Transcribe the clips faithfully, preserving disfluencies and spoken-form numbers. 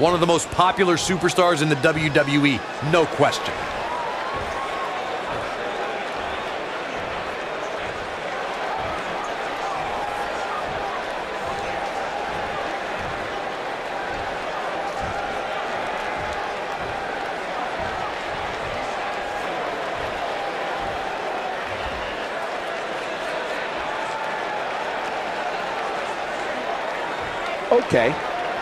One of the most popular superstars in the W W E, no question. Okay.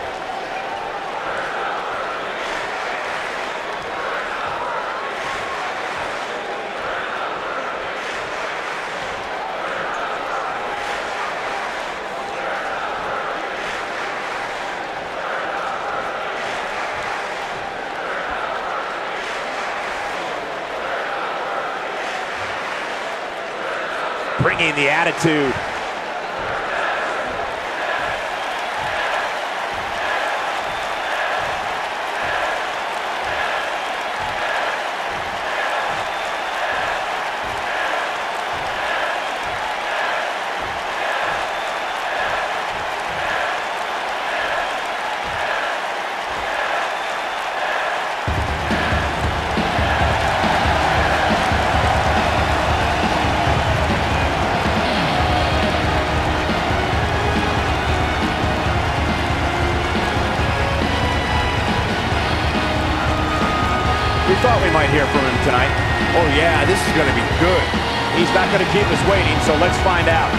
Bringing the attitude. We thought we might hear from him tonight. Oh yeah, this is going to be good. He's not going to keep us waiting, so let's find out.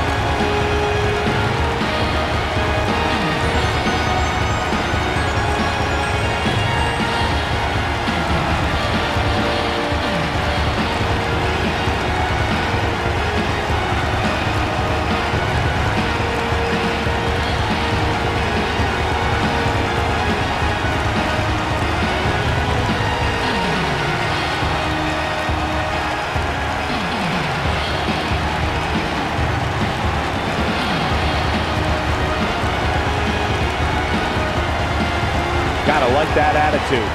Gotta like that attitude.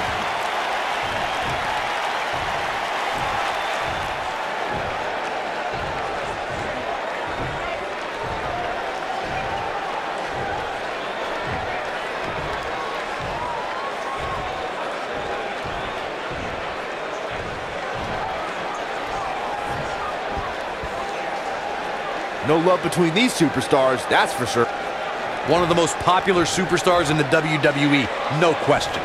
No love between these superstars, that's for sure. One of the most popular superstars in the W W E, no question.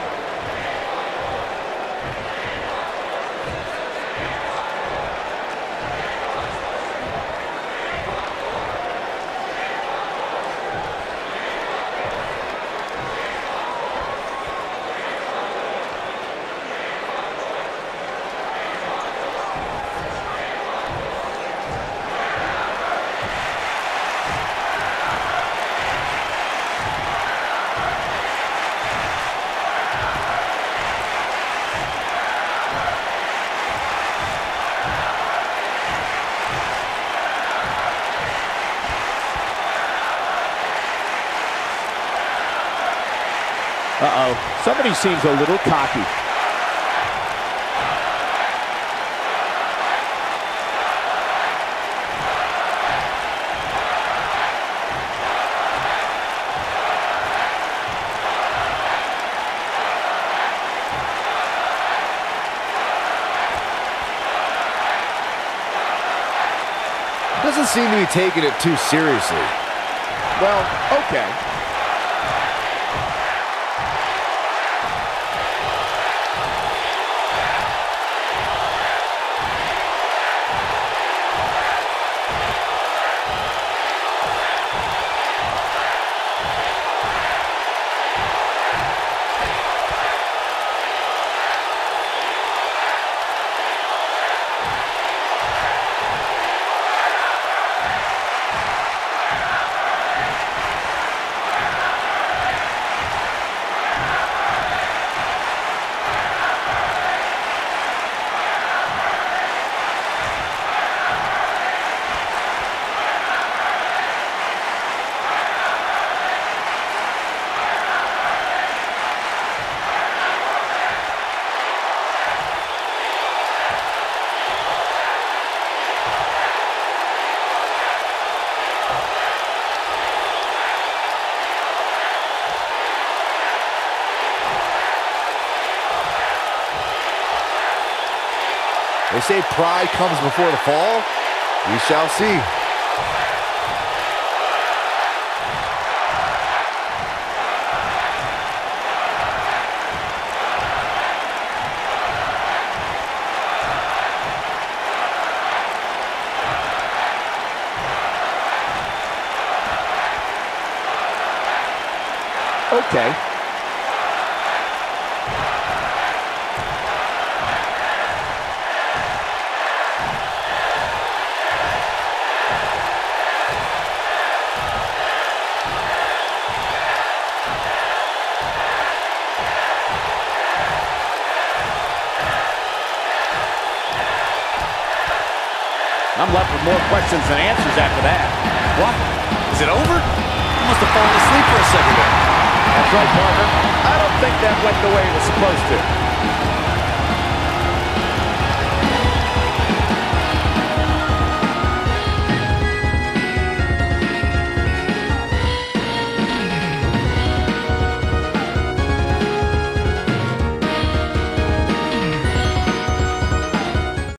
Uh-oh, somebody seems a little cocky. Doesn't seem to be taking it too seriously. Well, okay. They say pride comes before the fall. We shall see. Okay. I'm left with more questions than answers after that. What? Is it over? You must have fallen asleep for a second there. That's right, partner. I don't think that went the way it was supposed to.